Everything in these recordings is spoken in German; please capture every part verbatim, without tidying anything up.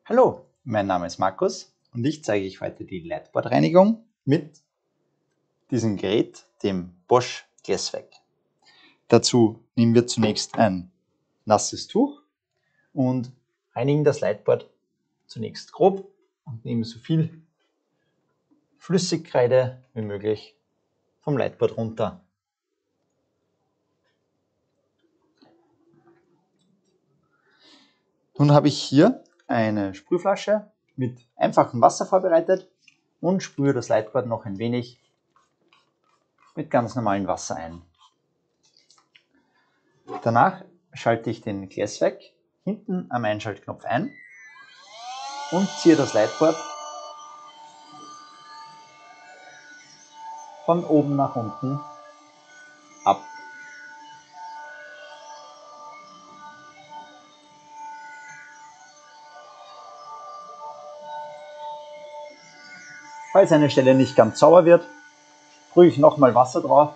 Hallo, mein Name ist Markus und ich zeige euch heute die Leitbordreinigung mit diesem Gerät, dem Bosch Glassvac. Dazu nehmen wir zunächst ein nasses Tuch und reinigen das Leitbord zunächst grob und nehmen so viel Flüssigkreide wie möglich vom Leitbord runter. Nun habe ich hier eine Sprühflasche mit einfachem Wasser vorbereitet und sprühe das Leitbord noch ein wenig mit ganz normalem Wasser ein. Danach schalte ich den Glassvac hinten am Einschaltknopf ein und ziehe das Leitbord von oben nach unten ab. Falls eine Stelle nicht ganz sauber wird, sprühe ich nochmal Wasser drauf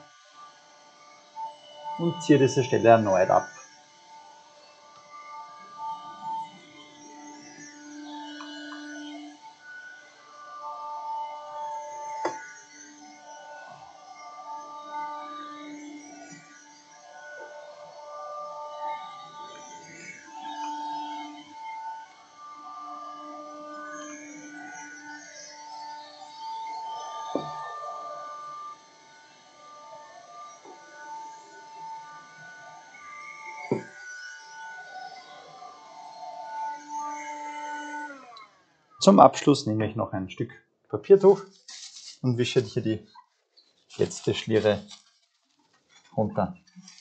und ziehe diese Stelle erneut ab. Zum Abschluss nehme ich noch ein Stück Papiertuch und wische hier die letzte Schliere runter.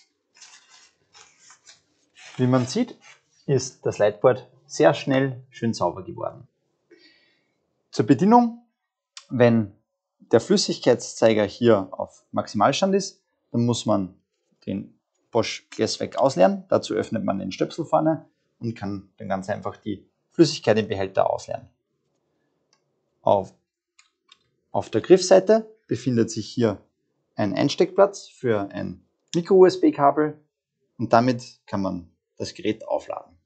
Wie man sieht, ist das Leitbord sehr schnell schön sauber geworden. Zur Bedienung: Wenn der Flüssigkeitszeiger hier auf Maximalstand ist, dann muss man den Bosch Glassvac ausleeren. Dazu öffnet man den Stöpsel vorne und kann dann ganz einfach die Flüssigkeit im Behälter ausleeren. Auf, auf der Griffseite befindet sich hier ein Einsteckplatz für ein Micro-U S B-Kabel und damit kann man das Gerät aufladen.